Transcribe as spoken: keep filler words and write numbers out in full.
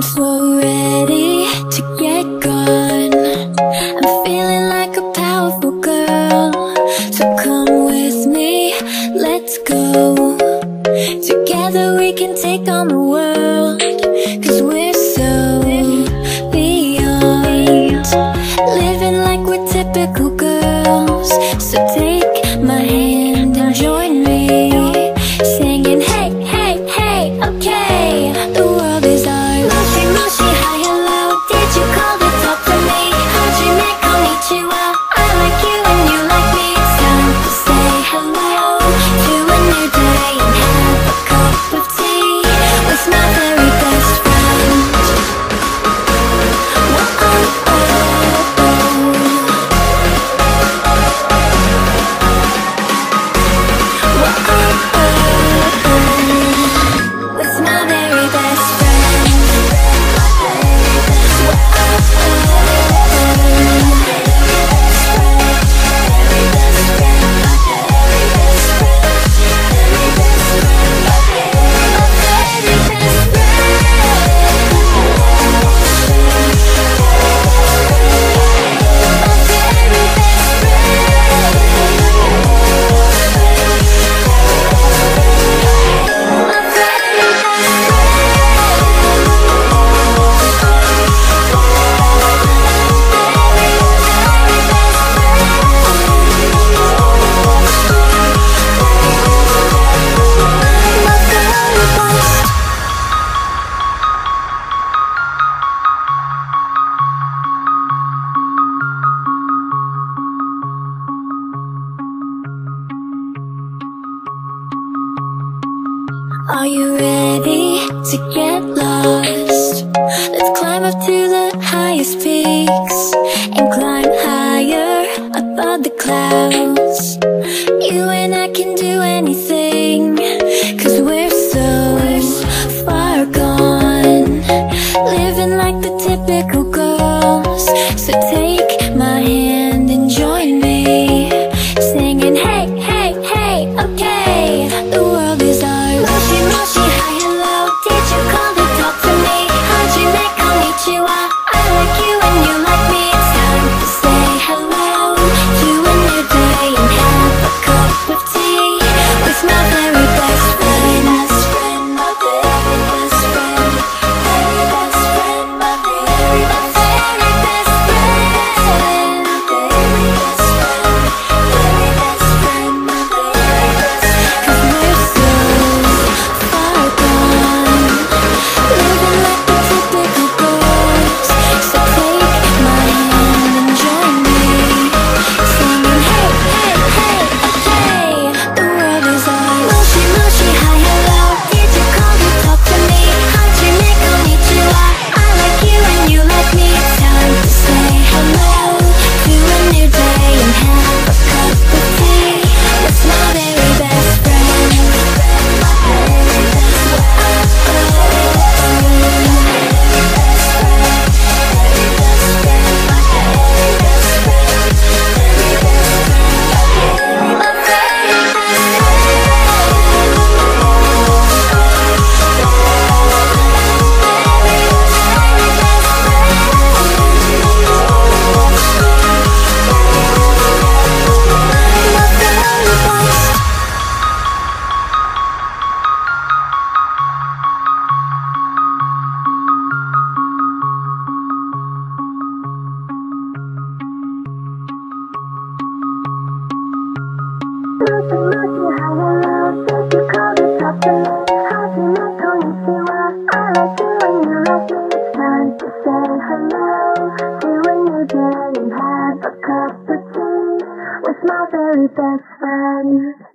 I'm so ready to get gone. I'm feeling like a powerful girl. So come with me, let's go. Together we can take on the world, 'cause we're so beyond living like we're typical girls. So take my hand and join me, singing hey, hey, hey, okay. The world is ours. Moshi, moshi, hi, hello. Did you call to talk to me? Hajime, konnichiwa. I like you and you like me. It's time to say hello to a new day and have a cup of tea with my very best friend. Whoa, oh, oh, oh. Whoa, oh, oh, oh. With my very best friend. Whoa, oh, oh, are you ready to get lost? Let's climb up to the highest peaks and climb higher above the clouds. You and I can do anything, 'cause we're so far gone, living like the typical girls. So take my hand and join me, singing hey, hey, hey, okay. The world is ours. Moshi, moshi, hi, hello. Did you call to talk to me? Hajime, konnichiwa. I like you and you like me. It's time to say hello to a new day and have a cup of tea with my very best friend. Best friend, my very best friend. Very best friend, my very best friend. Very best friend. Very best friend. Very best friend, my very best friend. 'Cause we're so far gone, living like the typical girls. So take my hand and join me, singing hey, hey, hey, okay. The world is ours. Moshi, moshi, hi, hello. Did you call to talk to me? Hajime, konnichiwa. I like you and you like me. It's time to say hello to a new day and have a cup of tea with my very best friend. My very best friend. Moshi, moshi, hi, hello. Did you call to talk to me? Hajime, konnichiwa. I like you and you like me. It's time to say hello to a new day and have a cup of tea with my very best friend.